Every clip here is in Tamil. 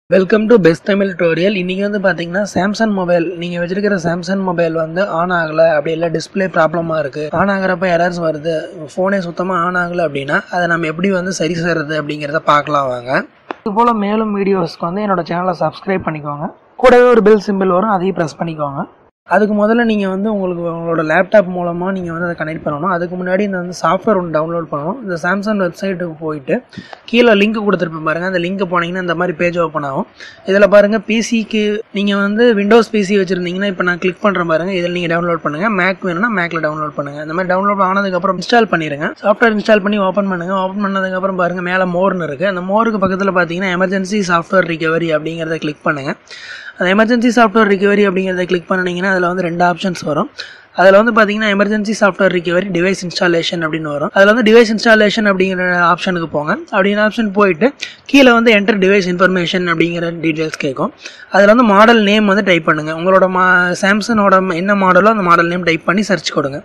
Welcome to best Tamil tutorial. இன்றைக்கி வந்து பார்த்தீங்கன்னா சாம்சங் மொபைல் நீங்கள் வச்சிருக்கிற சாம்சங் மொபைல் வந்து ஆன் ஆகலை, அப்படி இல்லை டிஸ்பிளே ப்ராப்ளமாக இருக்குது, ஆன் ஆகிறப்ப எரர்ஸ் வருது, ஃபோனே சுத்தமாக ஆன் ஆகலை அப்படின்னா அதை நம்ம எப்படி வந்து சரி செய்கிறது அப்படிங்கிறத பார்க்கலாம் வாங்க. இது போல் மேலும் வீடியோஸ்க்கு வந்து என்னோடய சேனலை சப்ஸ்கிரைப் பண்ணிக்கோங்க. கூடவே ஒரு பெல் சிம்பிள் வரும், அதையும் ப்ரெஸ் பண்ணிக்கோங்க. அதுக்கு முதல்ல நீங்கள் வந்து உங்களோட லேப்டாப் மூலமாக நீங்கள் வந்து அதை கனெக்ட் பண்ணணும். அதுக்கு முன்னாடி இந்த வந்து சாஃப்ட்வேர் ஒன்று டவுன்லோட் பண்ணணும். இந்த சாம்சங் வெப்சைட்டுக்கு போயிட்டு கீழே லிங்க் கொடுத்துருப்பேன் பாருங்கள். அந்த லிங்க் போனீங்கன்னா இந்த மாதிரி பேஜ் ஓப்பன் ஆகும். இதில் பாருங்கள், பிசிக்கு நீங்கள் வந்து விண்டோஸ் பிசி வச்சுருந்தீங்கன்னா இப்போ நான் கிளிக் பண்ணுறேன் பாருங்கள், இதில் நீங்கள் டவுன்லோட் பண்ணுங்கள். மேக் வேணும்னா மேக்கில் டவுன்லோட் பண்ணுங்கள். இந்த மாதிரி டவுன்லோட் ஆனதுக்கப்புறம் இன்ஸ்டால் பண்ணிடுங்க. சாஃப்ட்வேர் இன்ஸ்டால் பண்ணி ஓப்பன் பண்ணுங்கள். ஓப்பன் பண்ணதுக்கப்புறம் பாருங்கள், மேலே மோர்னு இருக்குது. அந்த மோருக்கு பக்கத்தில் பார்த்தீங்கன்னா எமர்ஜென்சி சாஃப்ட்வேர் ரிகவரி அப்படிங்கிறத கிளிக் பண்ணுங்கள். அந்த எமர்ஜென்சி சாஃப்ட்வேர் ரிகவரி அப்படிங்கிறத கிளிக் பண்ணிங்கன்னா அதில் வந்து 2 ஆப்ஷன்ஸ் வரும். அதில் வந்து பார்த்தீங்கன்னா emergency software recovery, device installation அப்படின்னு வரும். அதில் வந்து டிவைஸ் இன்ஸ்டாலேஷன் அப்படிங்கிற ஆப்ஷனுக்கு போங்க. அப்படிங்கிற ஆப்ஷன் போயிட்டு கீழே வந்து என்டர் டிவைஸ் இன்ஃபர்மேஷன் அப்படிங்கிற டீட்டெயில்ஸ் கேட்கும். அதில் வந்து மாடல் நேம் வந்து டைப் பண்ணுங்கள். உங்களோட சாம்சங்கோட என்ன மாடலோ அந்த மாடல் நேம் டைப் பண்ணி சர்ச் கொடுங்க.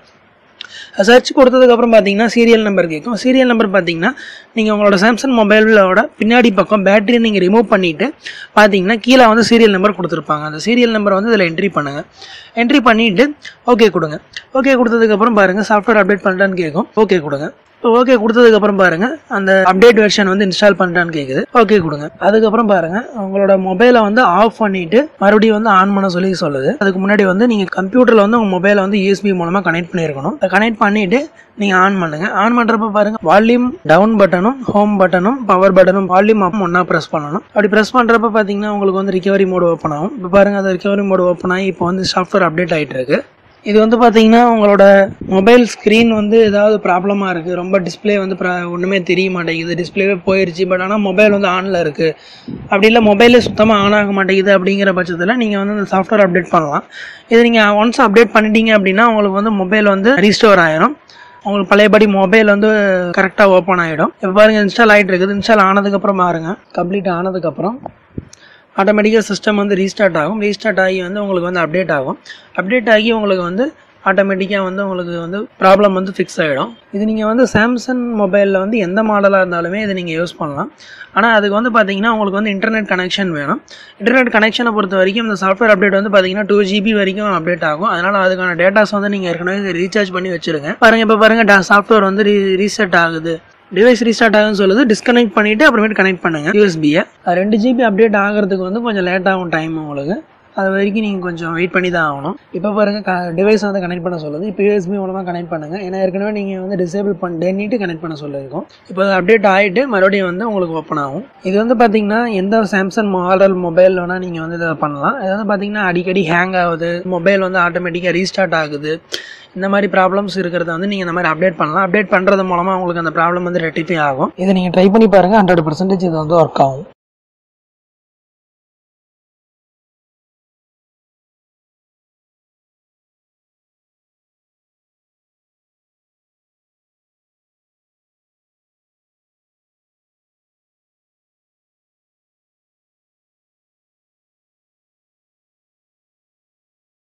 சர்ச் கொடுத்ததுக்கப்புறம் பார்த்தீங்கன்னா சீரியல் நம்பர் கேட்கும். சீரியல் நம்பர் பார்த்தீங்கன்னா நீங்கள் உங்களோட சாம்சங் மொபைலோட பின்னாடி பக்கம் பேட்டரியை நீங்கள் ரிமூவ் பண்ணிவிட்டு பார்த்தீங்கன்னா கீழே வந்து சீரியல் நம்பர் கொடுத்துருப்பாங்க. அந்த சீரியல் நம்பர் வந்து இதில் என்ட்ரி பண்ணுங்கள். என்ட்ரி பண்ணிவிட்டு ஓகே கொடுங்க. ஓகே கொடுத்ததுக்கப்புறம் பாருங்கள், சாஃப்ட்வேர் அப்டேட் பண்ணுறான்னு கேட்கும். ஓகே கொடுங்க. ஓகே கொடுத்ததுக்கப்புறம் பாருங்கள், அந்த அப்டேட் வெர்ஷன் வந்து இன்ஸ்டால் பண்ணுறான்னு கேட்குது. ஓகே கொடுங்க. அதுக்கப்புறம் பாருங்கள், உங்களோட மொபைலை வந்து ஆஃப் பண்ணிவிட்டு மறுபடியும் வந்து ஆன் பண்ண சொல்லி சொல்லுது. அதுக்கு முன்னாடி வந்து நீங்கள் கம்ப்யூட்டரில் வந்து உங்கள் மொபைலை வந்து யூஎஸ்பி மூலமாக கனெக்ட் பண்ணியிருக்கணும். கனெக்ட் பண்ணிவிட்டு நீங்கள் ஆன் பண்ணுங்கள். ஆன் பண்ணுறப்ப பாருங்கள், வால்யூம் டவுன் பட்டனும் ஹோம் பட்டனும் பவர் பட்டனும் வால்யூம் அப் ஒன்றா ப்ரெஸ் பண்ணணும். அப்படி ப்ரெஸ் பண்ணுறப்ப பார்த்தீங்கன்னா உங்களுக்கு வந்து ரிகவரி மோடு ஓப்பன் ஆகும். இப்போ பாருங்கள், அந்த ரிகவரி மோடு ஓப்பன் ஆகி இப்போ வந்து சாஃப்ட்வேர் அப்டேட் ஆகிட்டு இருக்கு. இது வந்து பார்த்தீங்கன்னா உங்களோட மொபைல் ஸ்க்ரீன் வந்து ஏதாவது ப்ராப்ளமாக இருக்குது, ரொம்ப டிஸ்பிளே வந்து ஒன்றுமே தெரிய மாட்டேங்குது, டிஸ்பிளேவே போயிடுச்சு, பட் ஆனால் மொபைல் வந்து ஆனில் இருக்குது, அப்படி இல்லை மொபைலே சுத்தமாக ஆன் ஆக மாட்டேங்குது அப்படிங்கிற பட்சத்தில் நீங்கள் வந்து இந்த சாஃப்ட்வேர் அப்டேட் பண்ணலாம். இது நீங்கள் ஒன்ஸ் அப்டேட் பண்ணிட்டீங்க அப்படின்னா உங்களுக்கு வந்து மொபைல் வந்து ரீஸ்டோர் ஆயிரும். உங்களுக்கு பழையபடி மொபைல் வந்து கரெக்டாக ஓப்பன் ஆகிடும். இப்போ பாருங்கள், இன்ஸ்டால் ஆகிட்டு இருக்குது. இன்ஸ்டால் ஆனதுக்கப்புறம் பாருங்கள், கம்ப்ளீட் ஆனதுக்கப்புறம் ஆட்டோமேட்டிக்காக சிஸ்டம் வந்து ரீஸ்டார்ட் ஆகும். ரீஸ்டார்ட் ஆகி வந்து உங்களுக்கு வந்து அப்டேட் ஆகும். அப்டேட் ஆகி உங்களுக்கு வந்து ஆட்டோமேட்டிக்காக வந்து உங்களுக்கு வந்து ப்ராப்ளம் வந்து ஃபிக்ஸ் ஆகிடும். இது நீங்கள் வந்து சாம்சங் மொபைலில் வந்து எந்த மாடலாக இருந்தாலுமே இதை நீங்கள் யூஸ் பண்ணலாம். ஆனால் அதுக்கு வந்து பார்த்தீங்கன்னா உங்களுக்கு வந்து இன்டர்நெட் கனெக்ஷன் வேணும். இன்டர்நெட் கனெக்ஷனை பொறுத்த வரைக்கும் இந்த சாஃப்ட்வேர் அப்டேட் வந்து பார்த்தீங்கன்னா 2 GB வரைக்கும் அப்டேட் ஆகும். அதனால் அதுக்கான டேட்டாஸ் வந்து நீங்கள் ஏற்கனவே ரீசார்ஜ் பண்ணி வச்சுருங்க. பாருங்கள், இப்போ பாருங்கள், சாஃப்ட்வேர் வந்து ரீசெட் ஆகுது, டிவைஸ் ரீஸ்டார்ட் ஆகுன்னு சொல்லுது. டிஸ்கனெக்ட் பண்ணிவிட்டு அப்புறமேட்டு கனெக்ட் பண்ணுங்கள் யூஎஸ்பியை. 2 GB அப்டேட் ஆகிறதுக்கு வந்து கொஞ்சம் லேட் ஆகும் டைம் உங்களுக்கு. அது வரைக்கும் நீங்கள் கொஞ்சம் வெயிட் பண்ணி தான் ஆகணும். இப்போ பாருங்கள், டிவைஸ் வந்து கனெக்ட் பண்ண சொல்லுது. இப்போ யூஎஸ்பி மூலமாக கனெக்ட் பண்ணுங்கள். ஏன்னா ஏற்கனவே நீங்கள் வந்து டிசேபிள் பண்ணிட்டு கனெக்ட் பண்ண சொல்லியிருக்கோம். இப்போ அப்டேட் ஆகிட்டு மறுபடியும் வந்து உங்களுக்கு ஓப்பன் ஆகும். இது வந்து பார்த்தீங்கன்னா எந்த சாம்சங் மாடல் மொபைல் வேணால் நீங்கள் வந்து இதை பண்ணலாம். இது வந்து பார்த்தீங்கன்னா அடிக்கடி ஹேங் ஆகுது, மொபைல் வந்து ஆட்டோமேட்டிக்காக ரீஸ்டார்ட் ஆகுது, இந்த மாதிரி ப்ராப்ளம்ஸ் இருக்கிறத வந்து நீங்கள் இந்த மாதிரி அப்டேட் பண்ணலாம். அப்டேட் பண்ணுறது மூலமாக உங்களுக்கு அந்த ப்ராப்ளம் வந்து ரெக்டிஃபை ஆகும். இதை நீங்கள் ட்ரை பண்ணி பாருங்கள், 100% இது வந்து ஒர்க் ஆகும்.